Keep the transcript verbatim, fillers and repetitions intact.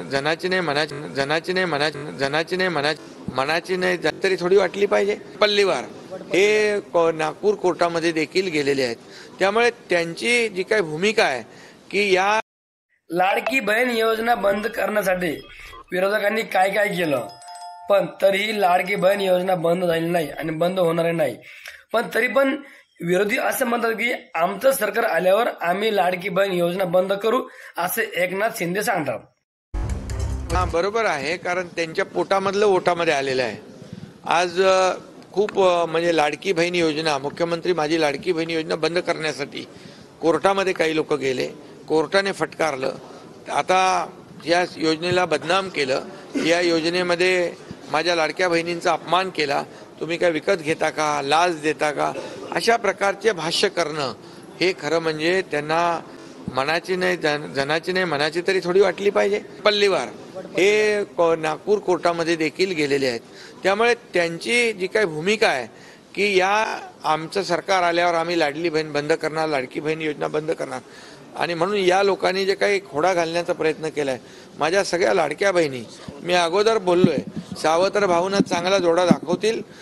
जनाची नाही मनाची जनाची नाही मनाची जनाची नाही मनाची मनाची नाही तरी थोडी वाटली पाहिजे. पल्लीवार हे नागपूर कोर्टामध्ये देखील गेलेले आहेत. त्यामुळे त्यांची जी काही भूमिका आहे की या लाडकी बहीण योजना बंद करण्यासाठी विरोधकांनी काय काय केलं, पण तरीही लाडकी बहीण योजना बंद झाली नाही आणि बंद होणार नाही. पण तरी पण विरोधी असं म्हणतात की आमचं सरकार आल्यावर आम्ही लाडकी बहीण योजना बंद करू, असे एकनाथ शिंदे सांगतात. हा बरोबर आहे, कारण त्यांच्या पोटामधलं ओटामध्ये आलेलं आहे. आज खूप म्हणजे लाडकी बहीण योजना, मुख्यमंत्री माझी लाडकी बहीण योजना बंद करण्यासाठी कोर्टामध्ये काही लोक गेले, कोर्टाने फटकारलं. आता या योजनेला बदनाम केलं, या योजनेमध्ये माझ्या लाडक्या बहिणींचा अपमान केला, तुम्ही काय विकत घेता का, लाच देता का, अशा प्रकारचे भाष्य करणं हे खरं म्हणजे त्यांना मनाची नाही जन जनाची नाही मनाची तरी थोडी वाटली पाहिजे. पल्लीवार हे नागपूर कोर्टामध्ये देखील गेलेले आहेत. त्यामुळे त्यांची जी काही भूमिका आहे की या आमचं सरकार आल्यावर आम्ही लाडली बहीण बंद करणार, लाडकी बहीण योजना बंद करणार, आणि म्हणून या लोकांनी जे काही खोडा घालण्याचा प्रयत्न केलाय माझ्या सगळ्या लाडक्या बहिणी, मी अगोदर बोललोय, सावत्र भाऊंना चांगला जोडा दाखवतील